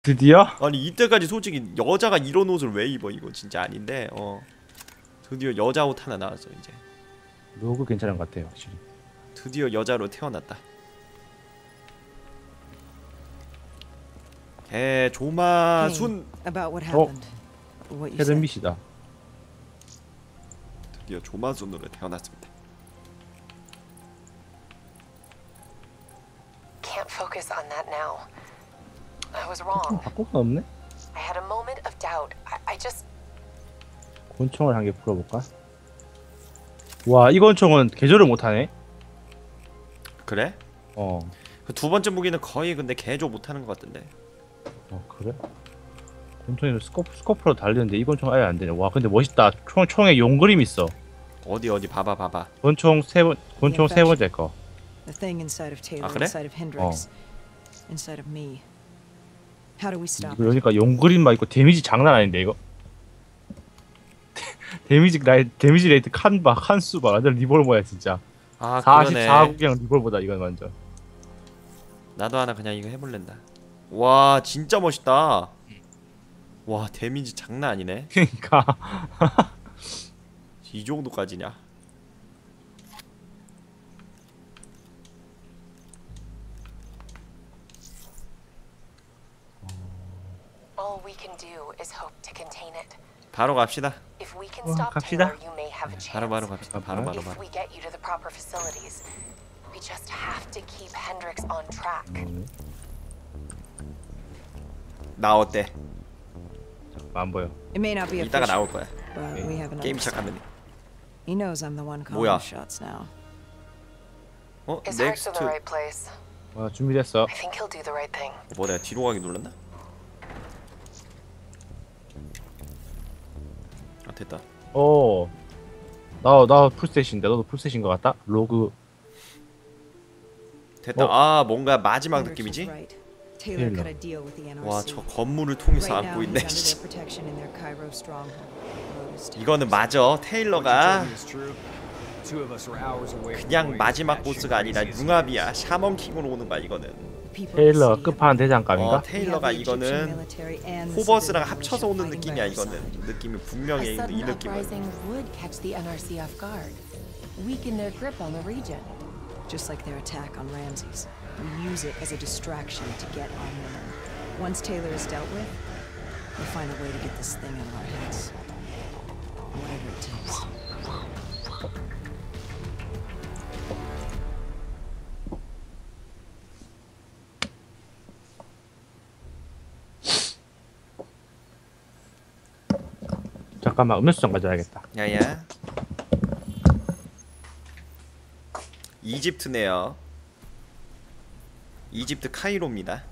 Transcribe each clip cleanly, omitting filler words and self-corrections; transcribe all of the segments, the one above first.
드디어? 아니 이때까지 솔직히 여자가 이런 옷을 왜 입어? 이거 진짜 아닌데 드디어 여자 옷 하나 나왔어 이제. 로그 괜찮은 것 같아요 확실히. 드디어 여자로 태어났다. 개 조마순. 헤르밋이다. 드디어 조마순으로 태어났습니다. Can't focus on that now. I was wrong. 바꿀 건 없네? I had a moment of doubt. I just 권총을 한 개 풀어볼까? 와, 이 권총은 개조를 못하네? 그래? 그 두 번째 무기는 거의 근데 개조 못하는 것 같던데. 그래? 권총이 스코프로 달리는데 이 권총 아예 안 되네. 와, 근데 멋있다. 총에 용 그림 있어. 어디 봐봐. 권총 세 번째 거. The thing inside of Taylor, 그래? inside of Hendrix, inside of me. How do we stop? 그러니까 용 그림 막 있고 데미지 장난 아닌데 이거. 데미지 레이트 칸수 봐. 완전 리볼버야 진짜. 아, 44국이랑 리볼버다 이건 완전. 나도 하나 그냥 이거 해볼랜다. 와 진짜 멋있다. 와 데미지 장난 아니네. 그러니까 이 정도까지냐? all we can do is hope to contain it. 바로 갑시다. If we can stop 갑시다. Taylor, you may have a chance. 바로 갑시다. 바로. If we get you to the proper facilities, we just have to keep Hendrix on track. 나 어때? 안 보여. It may not be 이따가 official, 나올 거야. but we have 게임 another. 시작하면. He knows I'm the one calling 뭐야? the shots now. His heart's in 넥스트. the right place. 준비됐어. I think he'll do the right thing. 뭐 내가 뒤로 가기 눌렀나? 아 됐다. 나 풀셋인데 너도 풀셋인 것 같다? 로그. 됐다. 아 뭔가 마지막 느낌이지? Right. Taylor cut a deal with the NRC. 와 저 건물을 통해서 Right now, 안고 he's 있네. under their protection in their Cairo stronghold. Lotus Town. 이거는 맞아. 테일러가 그냥 마지막 보스가 아니라 융합이야. 샤먼킹으로 오는 거야 이거는. People 테일러 see him. 끝판 대장감인가? 테일러가 We have the Egyptian 이거는 military and the 호버스랑 civilian 합쳐서 오는 militia 느낌이야 fighting by our 이거는. side. 느낌이 A 분명히 이 sudden 느낌은. uprising would catch the NRC off guard, weaken their grip on the region. Just like their attack on Ramses. We use it as a distraction to get our man. Once Taylor is dealt with, we'll find a way to get this thing out of our heads. Whatever it takes. 잠깐만 음료수 좀 가져야겠다. 야야. 이집트네요. 이집트 카이로입니다.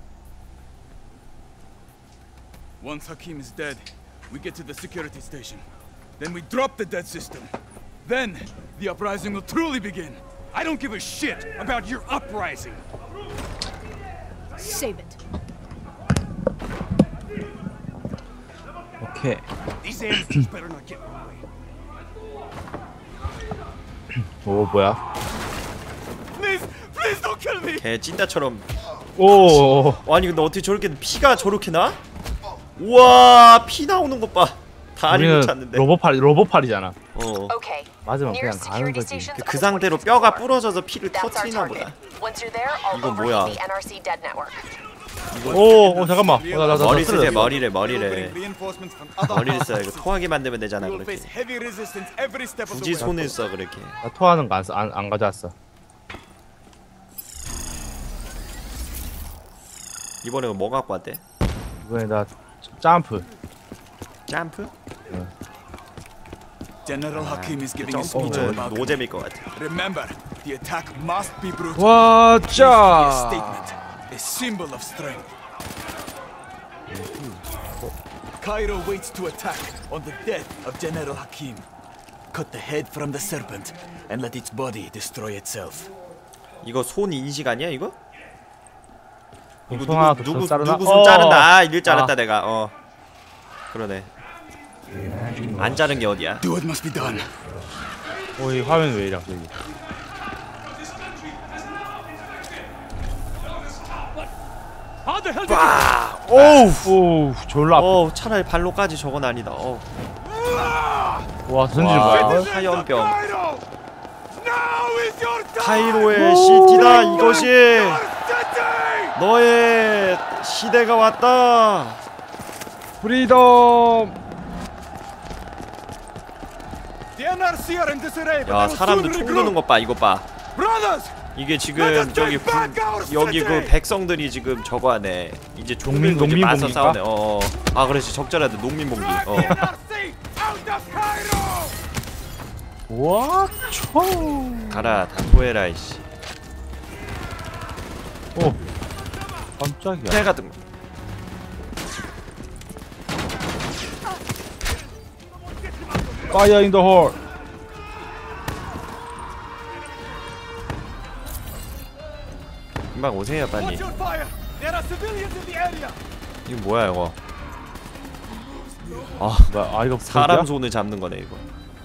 Once Hakim is dead, we get to the security station. Then we drop the dead system. Then the uprising will truly begin. I don't give a shit about your uprising. Save it. 오케이. These amateurs better not get in the way. 오 뭐야? Please don't kill me. 개 찐따처럼. 오. 아니 근데 어떻게 저렇게 피가 저렇게 나? 우와 피 나오는 것 봐. 다리 못 우리는 찾는데. 로봇팔이잖아. Okay. 맞으면 그냥 Nearest 가는 security 거지. station's 그 on the 상태로 46th 뼈가 floor. 부러져서 피를 That's our 터트리나 target. 보다. Once you're there, I'll 이건 oversee 뭐야? the NRC dead network. 오 잠깐만. 나 머리 쓰세요. 쓰러졌어. 머리래. Reinforcements from other 머리를 써. houses. 이거 토하게 만들면 되잖아 We will 그렇게. face heavy resistance every step of the 굳이 way. 손을 써 그렇게. 나 토하는 거 안 가져왔어. 이번에 뭐 갖고 왔대? 이번에 나 점프. 점프? General Hakim is giving a speech 점프는 on Balkan. 노잼일 것 같아. Remember, the attack must be brutal. 와 This is a 짜. statement, a symbol of strength. Cairo waits to attack on the death of General Hakim. Cut the head from the serpent and let its body destroy itself. 이거 손 인식 아니야 이거? 이거 송아, 누구 자르나? 손 자른다. 아, 이럴 줄 알았다 아. 내가. 그러네. 안 자른 게 어디야? Do what must be done. 이 화면 왜 이래 갑자기? How the hell did 와, 오우 졸라 아파. 차라리 발로까지 저건 아니다. 와 던지는 와, 거야. 화염병. Cairo? Now is your time! 카이로의 시티다 이것이. Your city! 너의 시대가 왔다. 프리덤. The NRC are in disarray, but 야, they will 사람들 soon 총 regroup. 드는 것 봐. 이것 봐. Brothers! 이게 지금 저기 여기 그 백성들이 지금 저거 하네. 이제 농민 종민고 이제 맞서 봉기인가? 싸우네. 아 그렇지 적절하다. 농민봉기. The NRC out of Cairo! 와 초. 가라 다 토해라 이씨. 오 깜짝이야. 태 같은 거. Fire in the hole. 금방 오세요 빨리. Watch your fire! There are civilians in the area! 이거 뭐야 이거? 아 이거 사람 보이냐? 손을 잡는 거네 이거.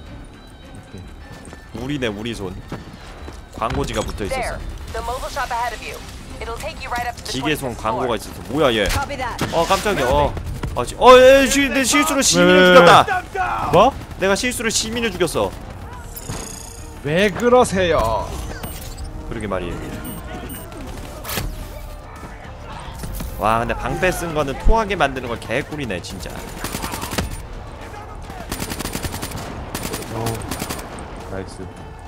우리네 우리 손. 광고지가 붙어 있었어. There, the mobile shop ahead of you. It'll take you right up to the 기계손 25th 광고가 floor. 있었어. 뭐야 얘? Copy that. 깜짝이야. 내 실수로 시민을 왜? 죽였다. Them down! 뭐? 내가 실수로 시민을 죽였어. 왜 그러세요? 그러게 말이에요. 와 근데 방패 쓴 거는 토하게 만드는 거 개꿀이네 진짜. 나이스.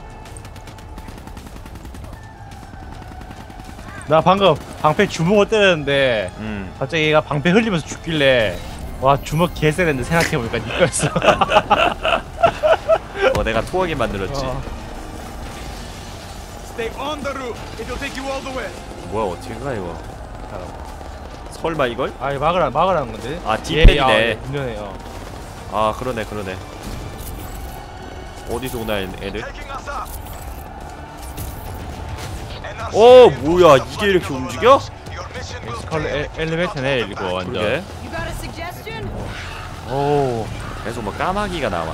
나 방금 방패 주먹을 때렸는데 갑자기 얘가 방패 흘리면서 죽길래 와 주먹 개쎄는데 생각해보니까 니 거였어. 내가 토하게 만들었지. Stay on the roof. It'll take you all the way. 뭐야 어떻게 가 이거? 설마 이걸? 아 이거 막으라는 건데. 아, 디펜이네. 분명해요. 아 그러네. 어디서 오나 애들? 뭐야 이게 이렇게 움직여? 스컬 엘리베이터네 이거 완전. 그러게. You got a suggestion? 오. 계속 뭐 까마귀가 나와.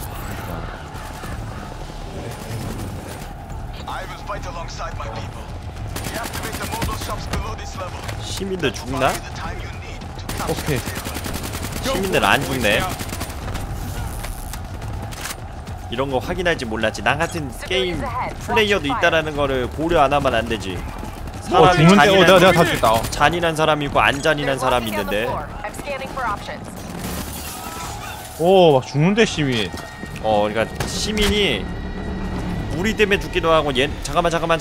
시민들 죽나? 오케이. 시민들 안 죽네. 이런 거 확인할지 몰랐지. 나 같은 게임 플레이어도 있다라는 거를 고려 안 하면 안 되지. 사람이 죽는데 내가 다 죽겠다. 잔인한 사람이 있고 안 잔인한 They're 사람이 walking on the 있는데. floor. I'm scanning for options. 오 막 죽는데 시민. 그러니까 시민이 우리 때문에 죽기도 하고 잠깐만.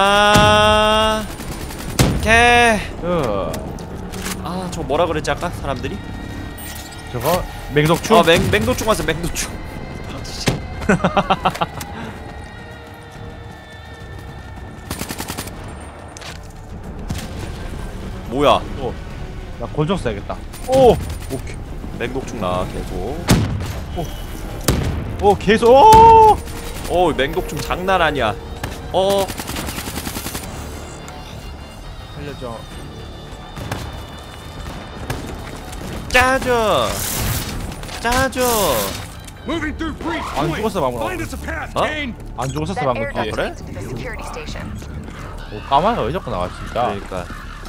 오케이. 저거 뭐라 그랬지 아까 사람들이? 저거 맹독충. 맹도충 왔어 맹도충. 뭐야? 나 권총 써야겠다. 오 오케이. 맹독충 나 계속. 오 계속. 맹독충 장난 아니야. 살려줘. 짜져. Moving through breach 안 point. 죽었어 방금. Find us a path, Huh? Kane. 안 죽었었어 That 방금 air 뒤에. duct 그래? leads to the security station. 오 까마귀가 왜 자꾸 나와 진짜. 그러니까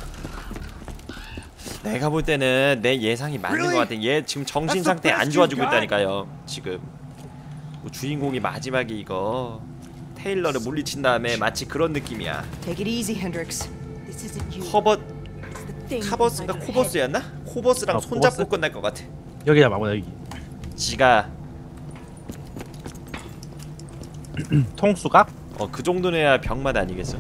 내가 볼 때는 내 예상이 맞는 것 같아. 얘 지금 정신 상태 안 좋아지고 있다니까요. 지금 뭐 주인공이 마지막에 이거 테일러를 물리친 다음에 마치 그런 느낌이야. Take it easy, Hendrix. This isn't you. 커버 It's the thing 카버스인가 inside your head. 코버스였나? 코버스랑 아, 손잡고 코버스? 끝날 것 같아. 여기다 막아 여기. 지가 통수각? 그 정도는 해야 병맛 아니겠어.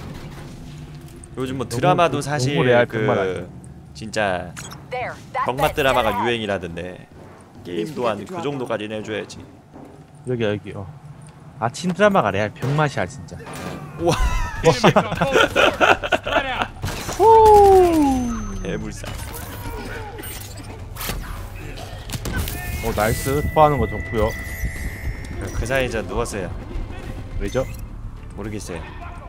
요즘 뭐 드라마도 사실 너무 레알 병맛 아니야. 진짜 There, that 병맛 bed's dead 드라마가 ahead. 유행이라던데 게임 또한 그 정도까지는 해줘야지. 여기. 아침 드라마가 레알 병맛이야 진짜. 우와 Enemies on both sides. Spread out. 개불쌍. 나이스. 토하는 거 좋고요. 그 사이에 저 누웠어요. 왜죠? 모르겠어요.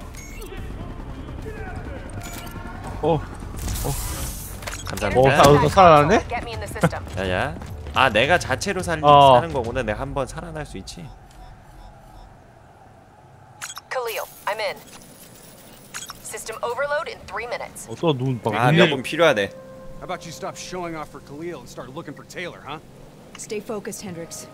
감사합니다. 살아났네? Get me in the system. 야야. 내가 자체로 사는 거구나. 내가 한번 살아날 수 있지. Khalil, I'm in. System overload in 3 minutes. 또눈 아, 몇 분 필요하대. How about you stop showing off for Khalil and start looking for Taylor, huh? Stay focused, Hendricks.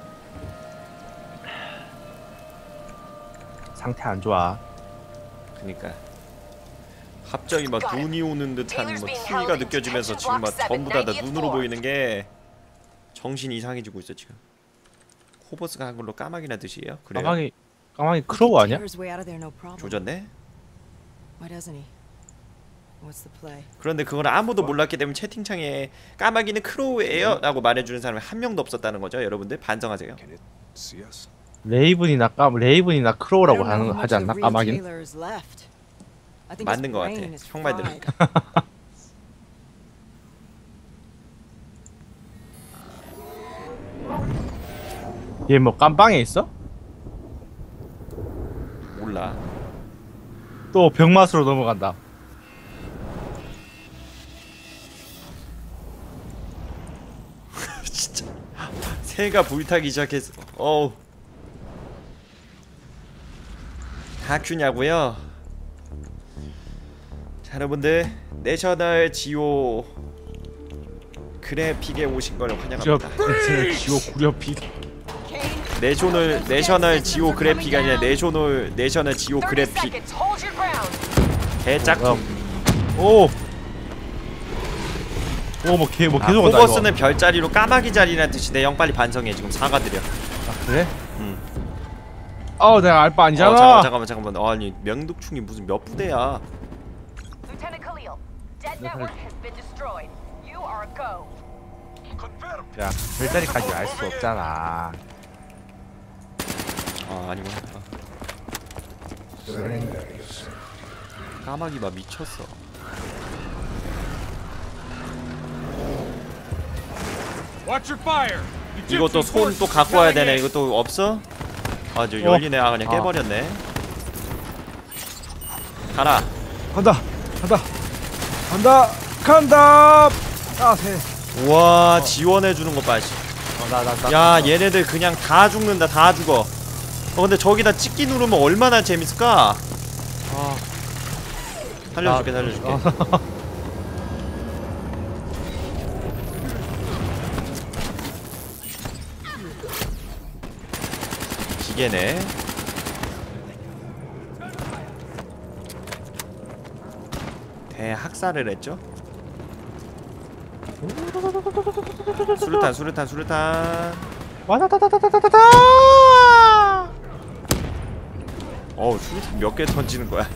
상태 안 좋아. 그니까 갑자기 막 눈이 오는 듯한 뭐 추위가 느껴지면서 지금 막 전부 다 눈으로 보이는 게 정신이 이상해지고 있어 지금. 호버스가 한 걸로 까마귀나 듯이에요? 그래요? 까마귀 크로우 아니야? Taylor's way out of there, no problem. 조졌네? Why doesn't he? What's the play? 그런데 그걸 아무도 몰랐기 때문에 채팅창에 까마귀는 크로우예요 라고 말해주는 사람이 한 명도 없었다는 거죠. 여러분들 반성하세요. Can it see us? 레이븐이나 크로우라고 I don't know how 하지 much 않나? of the real 까마귀는? Taylor is left. I think his 맞는 거 같아. brain is 형 말 fried. 들으니까. 얘 뭐 깜빵에 있어? 몰라. 또 병맛으로 넘어간다. 진짜 새가 불타기 시작했어. 어우. 다큐냐고요? 자, 여러분들 내셔널 지오 그래픽에 오신 걸 환영합니다. 지오 구려픽. 내셔널 지오 그래픽이 아니라 내셔널 지오 30 그래픽 seconds. Hold your ground. 개짝퉁. 오, 뭐 계속 온다. 호버스는 별자리로 까마귀 자리라는 뜻이 내 형 빨리 반성해. 지금 사과드려. 아, 그래? 응. 내가 알바 아니잖아. 잠깐만. 아니 명독충이 무슨 몇 부대야? Lieutenant Khalil, dead network has been destroyed. You are a go. 야, 별자리까지 알 수 없잖아. 아니구나. 까마귀 막 미쳤어. Watch your fire. 이것도 손 또 갖고 와야 되네. 이것도 없어? 저 열리네. 그냥 깨버렸네. 가라. 간다. 우와, 지원해주는 거 봐. 야, 얘네들 그냥 다 죽는다. 다 죽어. 근데 저기다 찍기 누르면 얼마나 재밌을까? 살려줄게. 기계네. 대학살을 했죠? 수류탄. 와다다다다다다다. 수류탄 몇 개 던지는 거야?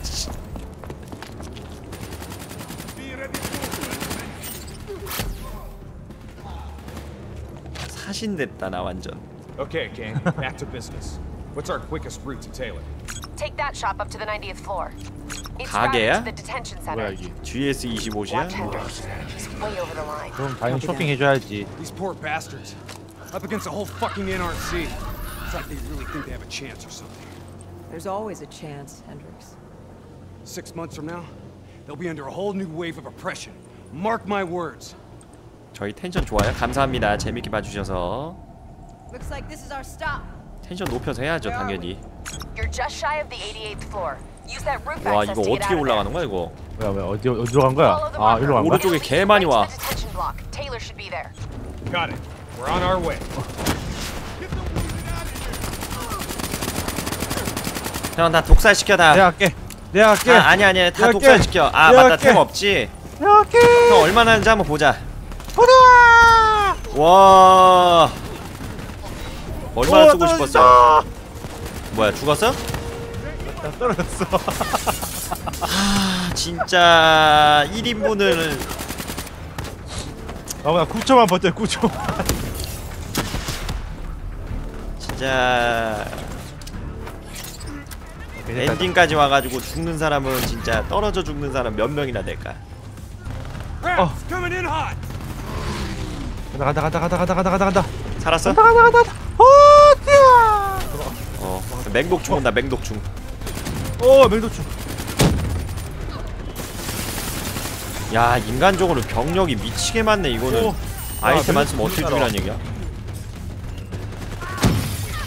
사신됐다 나 완전. Okay, Kane, back to business. What's our quickest route to Taylor? Take that shop up to the 90th floor. It's 가게야? routed to the detention 뭐야 center. 이게? GS25야? Watch Hendricks. He's way over the line. 그럼 당연히 쇼핑 해줘야지. These poor bastards. Up against the whole fucking NRC. It's like they really think they have a chance or something. There's always a chance, Hendricks. 6 months from now, they'll be under a whole new wave of oppression. Mark my words. 저희 텐션 좋아요? 감사합니다. 재밌게 봐주셔서. Looks like this is our stop. 텐션 높여서 해야죠 당연히. You're just shy of the 88th floor. Use that roof 와, access 이거 to get 어떻게 out of there. 올라가는 거야 이거? 뭐야 어디로 간 거야? Follow the marker. 일로 간 거야? 오른쪽에 개 많이 와. Right to the detention block. Taylor should be there. Got it. We're on our way. 형, 나 독살시켜 다. 내가 할게. 아니야. 다 내가 독살시켜. 내가 맞다. 할게. 템 없지? 내가 할게. 형 얼마나 하는지 한번 보자. 보자. 와. 얼마나 쓰고 싶었어? 뭐야, 죽었어? 나 떨어졌어. 진짜 1인분을 그냥 9초만 버텨. 9초. 진짜 엔딩까지 와가지고 죽는 사람은 진짜 떨어져 죽는 사람 몇 명이나 될까? Rats coming in hot. 간다. 살았어? 간다. 뛰어. 맹독충 온다. 맹독충. 맹도충. 야, 인간적으로 병력이 미치게 많네. 이거는 아이템 안 쓰면 어떻게 죽이라는 얘기야?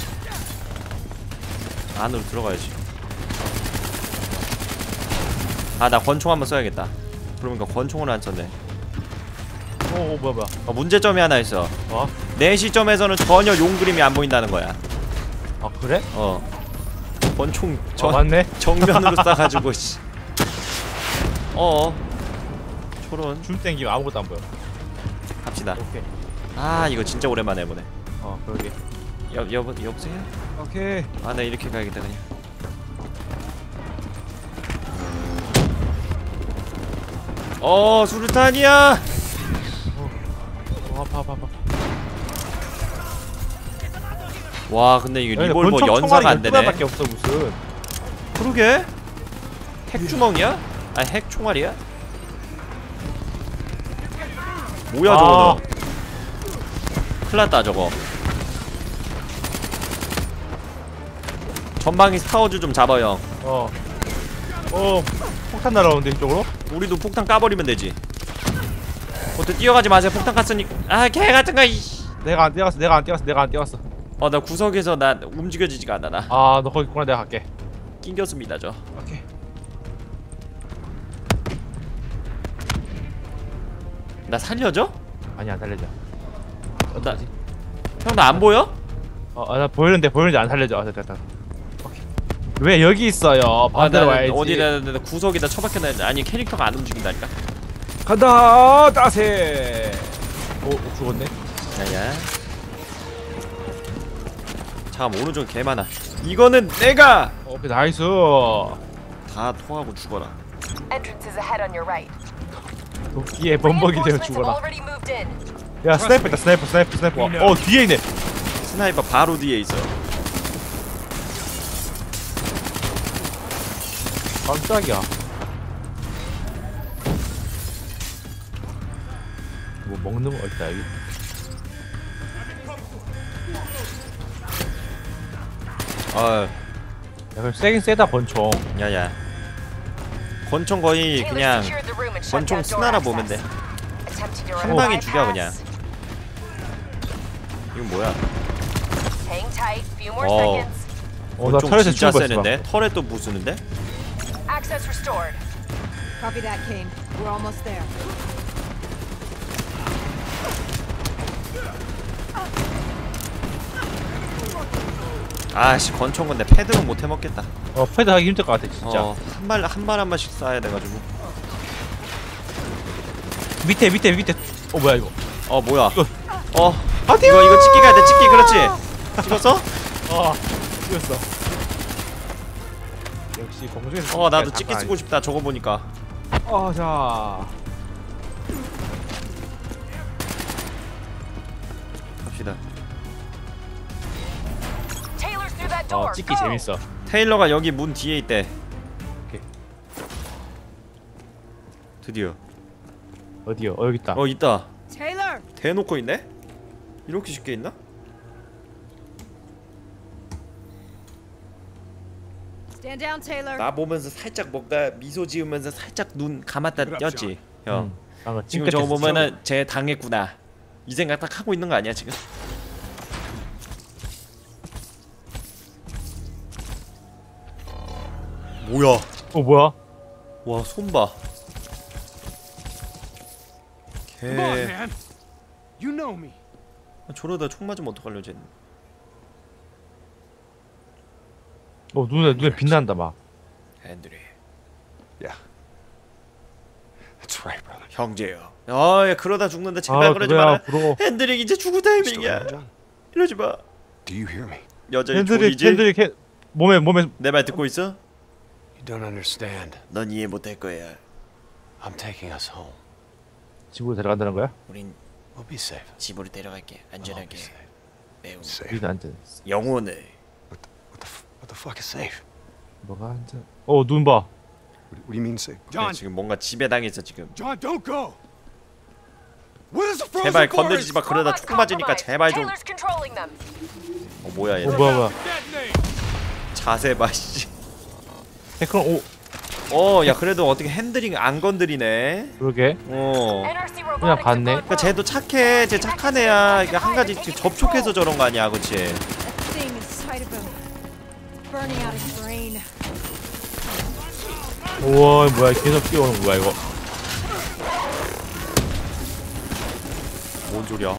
안으로 들어가야지. 아, 나 권총 한번 써야겠다. 그러니까 권총을 안 썼네. 뭐야. 문제점이 하나 있어. 어? 내 시점에서는 전혀 용 그림이 안 보인다는 거야. 아 그래? 권총 맞네. 정면으로 쏴가지고 씨. 초론 줌 땡기면 아무것도 안 보여. 갑시다. 오케이. 아, 이거 진짜 오랜만에 해보네. 그러게. 여보세요? 오케이. 아, 나 이렇게 가야겠다 그냥. 수류탄이야. 아파. 와, 근데 이게 리볼버 연사가 안 되네. 밖에 없어 무슨. 그러게? 핵주먹이야? 아니, 핵총알이야? 뭐야 저거는? 큰일났다 저거. 전방위 스타워즈 좀 잡아 형. 폭탄 날아오는데 이쪽으로? 우리도 폭탄 까버리면 되지. 어때, 뛰어가지 마세요. 폭탄 깠으니. 아, 개같은거. 내가 안 뛰어갔어. 나 구석에서 나 움직여지지가 않아. 나 너 거기 있구나. 내가 갈게. 낑겼습니다 저. 오케이. 나 살려줘? 아니 안 살려줘. 형, 나 안 보여? 나 보이는데 안 살려줘. 됐다. 오케이. 왜 여기 있어요? 반대로 와야지. 어디다 구석에다 처박혀놔야지. 아니, 캐릭터가 안 움직인다니까. 간다. 따세. 죽었네. 야야. 잠깐, 오른쪽 개 많아. 이거는 내가 오케이 나이스. 다 토하고 죽어라. Entrance is ahead on your right. 도끼에 범벅이 되어 Reinforcements have 죽어라. already moved in. 야 스나이퍼 있다. 스나이퍼. 뒤에 있네. 스나이퍼 바로 뒤에 있어. 깜짝이야. 뭐 먹는 거 있다 여기. 야 그럼 세긴 세다 권총. 야야. 권총 거의 그냥 권총 스나라 보면 돼. 한 방에 죽여 그냥. 이건 뭐야? Hang tight. Few more 어. seconds. 나 권총 털에서 진짜 죽을 세는데? 털에 또 부수는데? Access restored. Copy that, Kane. We're almost there. 아씨, 권총 근데 패드는 못 해먹겠다. 패드 하기 힘들 것 같아 진짜. 한 발씩 쏴야 돼가지고. 밑에. 뭐야 이거? 뭐야? 이거. 이거 찍기 가야 돼. 찍기. 그렇지. 찍었어? 죽였어. 역시 공중에서. 나도 찍기 쓰고 싶다. 저거 보니까. 자. 갑시다. Taylor's through that door. 찍기 Go. 재밌어. 테일러가 여기 문 뒤에 있대. 오케이. 드디어. 어디요? 여기 있다. 있다. Taylor! 대놓고 있네? 이렇게 쉽게 있나? Stand down, Taylor. 나 보면서 살짝 뭔가 미소 지으면서 살짝 눈 감았다 떴지. 형. 지금 저거 보면은 쟤 당했구나. 이 생각 딱 하고 있는 거 아니야 지금? 뭐야? 뭐야? 와, 손 봐. Come on, man. You know me. 저러다 총 맞으면 어떡하려 쟤. 눈에 빛난다 막. 앤드리. Yeah. That's right, brother. 형제요. 야, 그러다 죽는다. 제발 그러지 그래야 마라. 부러워. 앤드리 이제 죽을 Still 타이밍이야. haven't done. 이러지 마. Do you hear me? 여전히 졸리지? 캔들이 몸에 내 말 듣고 있어? You don't understand. 넌 이해 못할 거야. I'm taking us home. 집으로 데려간다는 거야? 우린 We'll be safe. 집으로 데려갈게. We'll all be 안전하게. safe. 매우 Safe. 우리는 안전. 영혼을. What the fuck is safe? 뭐가 안전? 눈 봐. What do you mean safe? John, 지금 뭔가 집에 당했어 지금. John, don't go. What is the frozen 제발 forest? 건드리지 마. 그러다 Robots 총 맞으니까 compromised. 제발 좀. Taylor's controlling them. 뭐야 얘. 뭐야. Detonate. 자세 봐 씨. 그럼 야, 그래도 어떻게 핸들링 안 건드리네. 그러게. NRC 그냥 robotics 갔네. have 그러니까 쟤도 착해. 쟤 착한 애야. 이게 한 가지 접촉해서 저런 거 아니야, 그렇지? That thing inside of him. Burning out his brain. 우와 뭐야 계속 뛰어오는 거야 이거. 뭔 소리야?